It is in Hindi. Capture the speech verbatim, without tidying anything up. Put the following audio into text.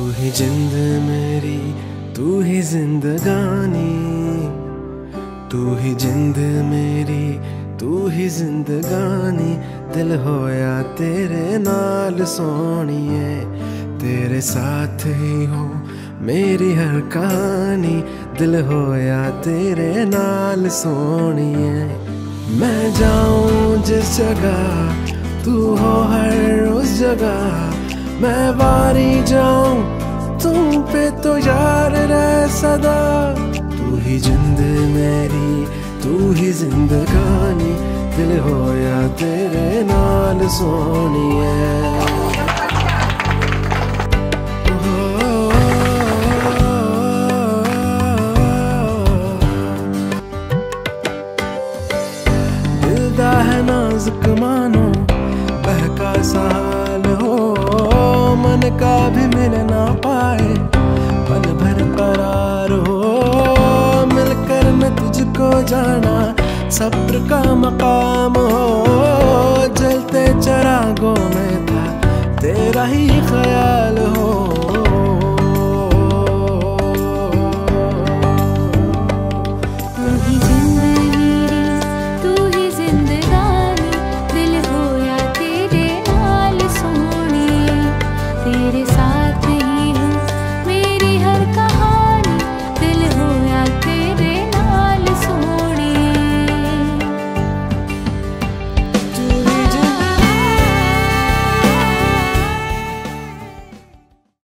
ही जिंद मेरी, तू ही जिंदगानी, तू ही जिंद मेरी, तू ही जिंदगानी। दिल होया तेरे नाल सोहणिए, तेरे साथ ही हो मेरी हर कहानी। दिल होया तेरे नाल सोहणिए। मैं जाऊं जिस जगह तू हो हर उस जगह, मैं वारी जाऊं तुम पे तो यार रह सदा। तू ही जिंद मेरी, तू ही जिंदगानी। दिल होया तेरे नाल सोहणिए। है नाजुक मानो बहका साल हो, मन का भी मिल ना पाए पल भर करार हो। मिलकर मैं तुझको जाना सब्र का मकाम हो, जलते चरागों में था तेरा ही ख्याल हो।